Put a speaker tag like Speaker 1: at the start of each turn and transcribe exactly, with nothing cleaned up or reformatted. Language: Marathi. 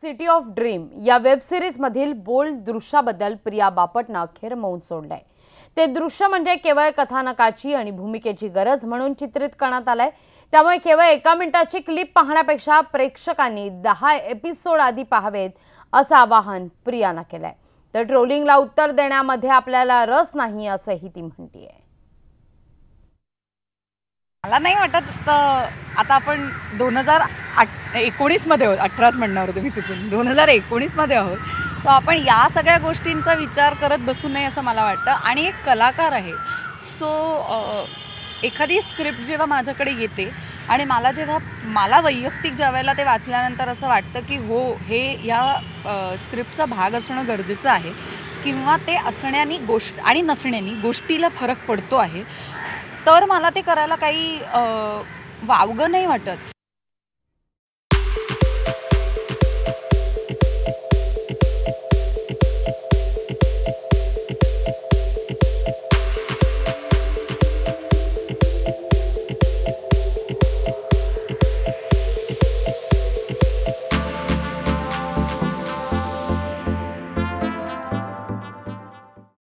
Speaker 1: सिटी ऑफ ड्रीम या वेब सिरीज मधील बोल्ड दृश्याबद्दल प्रिया बापटने अखेर मौन सोडलंय। ते दृश्य म्हणजे केवळ कथानकाची आणि भूमिकेची गरज म्हणून चित्रित करण्यात आलंय। त्यामुळे केवळ एका मिनिटाची क्लिप पाहण्यापेक्षा प्रेक्षकांनी दहा एपिसोड आधी पाहावेत असं आवाहन प्रियाने केलंय। तर ट्रोलिंगला उत्तर देण्यामध्ये आपल्याला रस नाही असंही ती म्हणतेय।
Speaker 2: मला नाही वाटत आता आपण दोन हजार एकोणीस मध्ये आहोत, अठराच म्हणणार होते मी चुकून, दोन हजार एकोणीस मध्ये आहोत। सो आपण या सगळ्या गोष्टींचा विचार करत बसू नये असं मला वाटतं। आणि एक कलाकार आहे, सो एखादी स्क्रिप्ट जेव्हा माझ्याकडे येते आणि मला जेव्हा मला वैयक्तिक ज्या वेळेला ते वाचल्यानंतर असं वाटतं की हो हे या स्क्रिप्टचा भाग असणं गरजेचं आहे किंवा ते असण्यानी गोष्ट आणि नसण्यानी गोष्टीला फरक पडतो आहे, तर मला ते करायला काही वावगं नाही वाटत।